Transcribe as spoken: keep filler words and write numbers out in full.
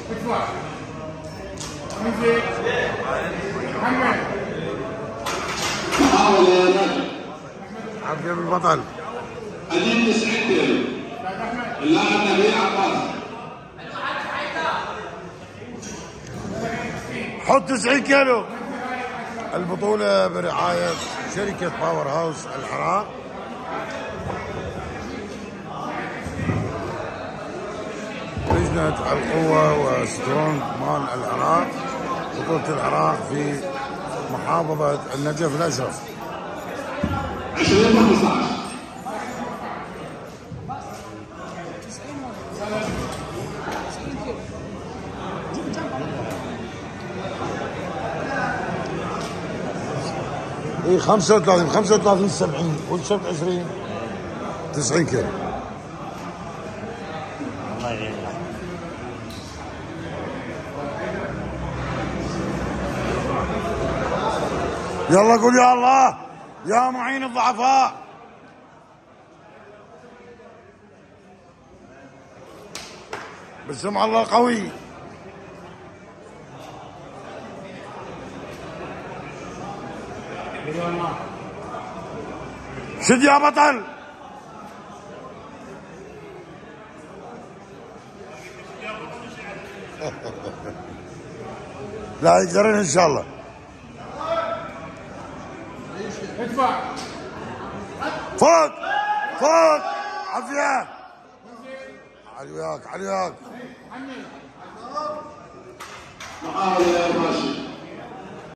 ادفع. انزل. محمد. محاولة يا نجم. عافية بالبطل. قديم تسعين كيلو. اللاعب نبيل عباس. حط تسعين كيلو. البطولة برعاية شركة باور هاوس العراق. لجنة القوة وسترونج مان العراق. بطولة العراق في محافظة النجف الأشرف. عشرين وخمسة عشر. اي خمسة وثلاثين خمسة وثلاثين سبعين والشرط عشرين تسعين كيلو. الله يعينك. يلا قول يا الله يا معين الضعفاء. بسم الله قوي. شد يا بطل. لا يقدرون ان شاء الله. ادفع. فوق فوق عافية. علي وياك علي وياك. محاولة يا راشد.